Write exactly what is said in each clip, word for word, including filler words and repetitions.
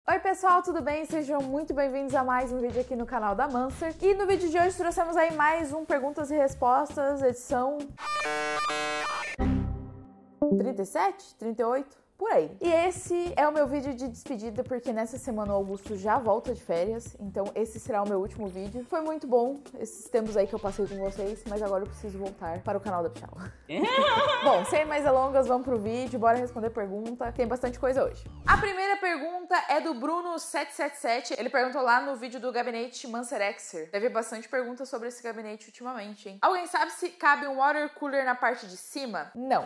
Oi pessoal, tudo bem? Sejam muito bem-vindos a mais um vídeo aqui no canal da Mancer. E no vídeo de hoje trouxemos aí mais um Perguntas e Respostas, edição trinta e sete? trinta e oito? Por aí. E esse é o meu vídeo de despedida, porque nessa semana o Augusto já volta de férias, então esse será o meu último vídeo. Foi muito bom esses tempos aí que eu passei com vocês, mas agora eu preciso voltar para o canal da Pichau. Bom, sem mais delongas, vamos pro vídeo, bora responder pergunta. Tem bastante coisa hoje. A primeira pergunta é do Bruno sete sete sete. Ele perguntou lá no vídeo do gabinete Mancerexer. Teve bastante perguntas sobre esse gabinete ultimamente, hein? Alguém sabe se cabe um water cooler na parte de cima? Não.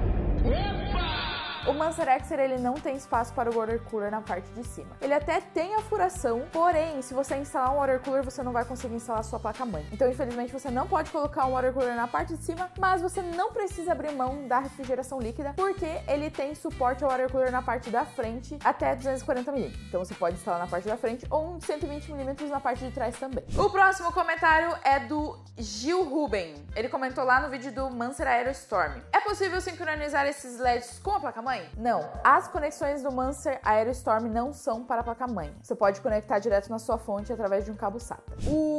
O Mancerexer, ele não tem espaço para o water cooler na parte de cima. Ele até tem a furação, porém, se você instalar um water cooler, você não vai conseguir instalar a sua placa-mãe. Então, infelizmente, você não pode colocar um water cooler na parte de cima, mas você não precisa abrir mão da refrigeração líquida, porque ele tem suporte ao water cooler na parte da frente até duzentos e quarenta milímetros. Então, você pode instalar na parte da frente ou um de cento e vinte milímetros na parte de trás também. O próximo comentário é do Gil Ruben. Ele comentou lá no vídeo do Mancer Aerostorm. É possível sincronizar esses L E Ds com a placa-mãe? Não, as conexões do Mancer Aerostorm não são para a placa-mãe. Você pode conectar direto na sua fonte através de um cabo SATA.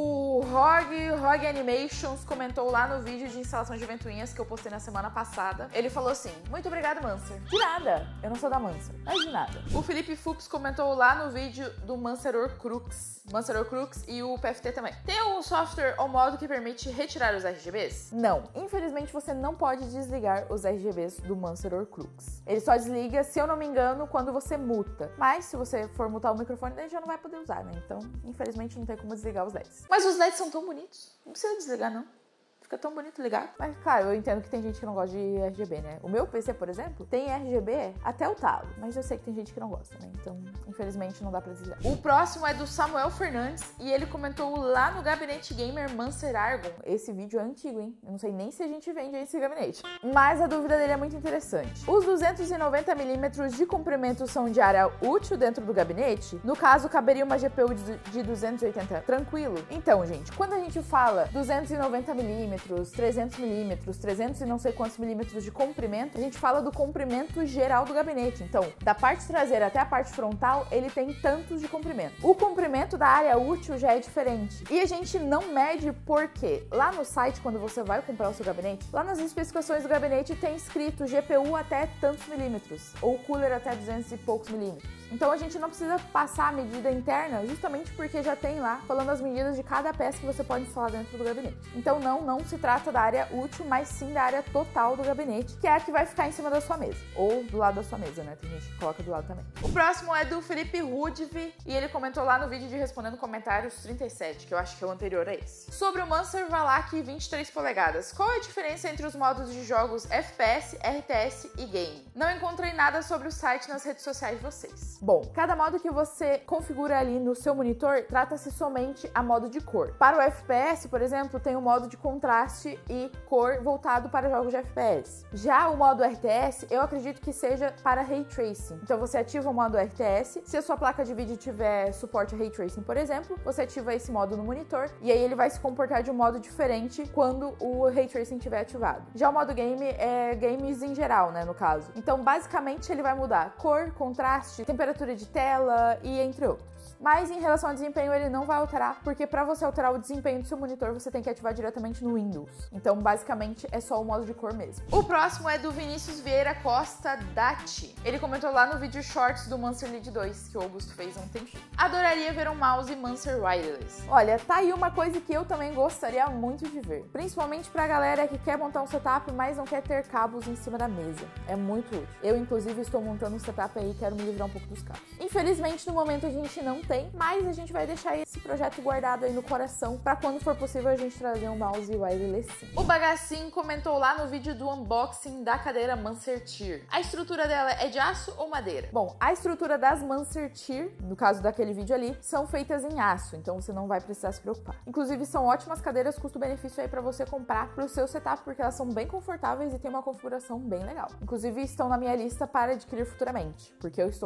O Rog, Rog Animations comentou lá no vídeo de instalação de ventoinhas que eu postei na semana passada. Ele falou assim: muito obrigado, Mancer. De nada, eu não sou da Mancer, mas de nada. O Felipe Fups comentou lá no vídeo do Mancer Crux, Mancer Crux e o P F T também. Tem algum software ou modo que permite retirar os R G Bs? Não, infelizmente você não pode desligar os R G Bs do Mancer Crux. Ele só desliga, se eu não me engano, quando você muta. Mas se você for mutar o microfone, daí já não vai poder usar, né? Então, infelizmente, não tem como desligar os L E Ds. Mas os L E Ds são tão bonitos. Não precisa desligar, não. Fica tão bonito ligar. Mas, claro, eu entendo que tem gente que não gosta de R G B, né? O meu P C, por exemplo, tem R G B até o talo. Mas eu sei que tem gente que não gosta, né? Então, infelizmente, não dá pra desligar. O próximo é do Samuel Fernandes e ele comentou lá no Gabinete Gamer Mancer Argon. Esse vídeo é antigo, hein? Eu não sei nem se a gente vende esse gabinete. Mas a dúvida dele é muito interessante. Os duzentos e noventa milímetros de comprimento são de área útil dentro do gabinete? No caso, caberia uma G P U de duzentos e oitenta tranquilo? Então, gente, quando a gente fala duzentos e noventa milímetros, trezentos milímetros, trezentos e não sei quantos milímetros de comprimento, a gente fala do comprimento geral do gabinete. Então, da parte traseira até a parte frontal, ele tem tantos de comprimento. O comprimento da área útil já é diferente. E a gente não mede porque lá no site, quando você vai comprar o seu gabinete, lá nas especificações do gabinete tem escrito G P U até tantos milímetros, ou cooler até duzentos e poucos milímetros. Então a gente não precisa passar a medida interna, justamente porque já tem lá falando as medidas de cada peça que você pode instalar dentro do gabinete. Então não, não se trata da área útil, mas sim da área total do gabinete, que é a que vai ficar em cima da sua mesa, ou do lado da sua mesa, né? Tem gente que coloca do lado também. O próximo é do Felipe Rudv, e ele comentou lá no vídeo de Respondendo Comentários trinta e sete, que eu acho que é o anterior a esse. Sobre o Mancer Valac vinte e três polegadas, qual é a diferença entre os modos de jogos F P S, R T S e Game? Não encontrei nada sobre o site nas redes sociais de vocês. Bom, cada modo que você configura ali no seu monitor trata-se somente a modo de cor. Para o F P S, por exemplo, tem o modo de contraste e cor voltado para jogos de F P S. Já o modo R T S, eu acredito que seja para Ray Tracing. Então você ativa o modo R T S, se a sua placa de vídeo tiver suporte a Ray Tracing, por exemplo, você ativa esse modo no monitor e aí ele vai se comportar de um modo diferente quando o Ray Tracing estiver ativado. Já o modo Game é games em geral, né, no caso. Então basicamente ele vai mudar cor, contraste, temperatura de tela e entre outros. Mas em relação ao desempenho ele não vai alterar, porque para você alterar o desempenho do seu monitor você tem que ativar diretamente no Windows. Então basicamente é só o modo de cor mesmo. O próximo é do Vinícius Vieira Costa Dati. Ele comentou lá no vídeo Shorts do Mancer Lead dois, que o Augusto fez há um tempinho. Adoraria ver um mouse Mancer Wireless. Olha, tá aí uma coisa que eu também gostaria muito de ver. Principalmente pra galera que quer montar um setup, mas não quer ter cabos em cima da mesa. É muito útil. Eu, inclusive, estou montando um setup aí e quero me livrar um pouco dos cabos. Infelizmente, no momento a gente não tem, mas a gente vai deixar esse projeto guardado aí no coração pra quando for possível a gente trazer um mouse wireless sim. O Bagacinho comentou lá no vídeo do unboxing da cadeira Mancer Tier. A estrutura dela é de aço ou madeira? Bom, a estrutura das Mancer Tier, no caso daquele vídeo ali, são feitas em aço, então você não vai precisar se preocupar. Inclusive, são ótimas cadeiras custo-benefício aí pra você comprar pro seu setup, porque elas são bem confortáveis e tem uma configuração bem legal. Inclusive, estão na minha lista para adquirir futuramente, porque eu estou precisando de uma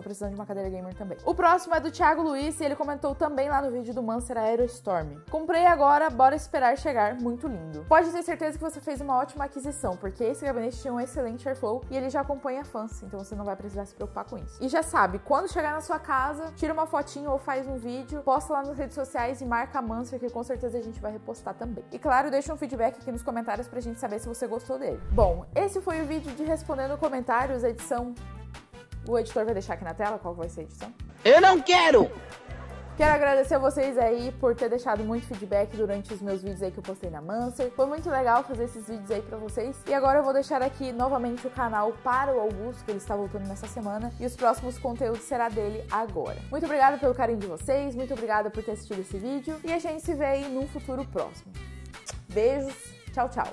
uma cadeira gamer também. O próximo é do Thiago Luiz e ele comentou também lá no vídeo do Mancer Aerostorm. Comprei agora, bora esperar chegar, muito lindo. Pode ter certeza que você fez uma ótima aquisição, porque esse gabinete tinha um excelente airflow e ele já acompanha fãs, então você não vai precisar se preocupar com isso. E já sabe, quando chegar na sua casa, tira uma fotinho ou faz um vídeo, posta lá nas redes sociais e marca a Mancer, que com certeza a gente vai repostar também. E claro, deixa um feedback aqui nos comentários pra gente saber se você gostou dele. Bom, esse foi o vídeo de respondendo comentários, a edição... O editor vai deixar aqui na tela qual vai ser a edição? Eu não quero! Quero agradecer a vocês aí por ter deixado muito feedback durante os meus vídeos aí que eu postei na Mancer. Foi muito legal fazer esses vídeos aí pra vocês. E agora eu vou deixar aqui novamente o canal para o Augusto, que ele está voltando nessa semana. E os próximos conteúdos será dele agora. Muito obrigada pelo carinho de vocês, muito obrigada por ter assistido esse vídeo. E a gente se vê aí num futuro próximo. Beijos, tchau, tchau.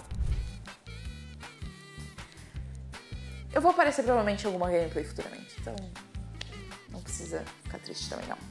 Eu vou aparecer provavelmente em alguma gameplay futuramente, então não precisa ficar triste também não.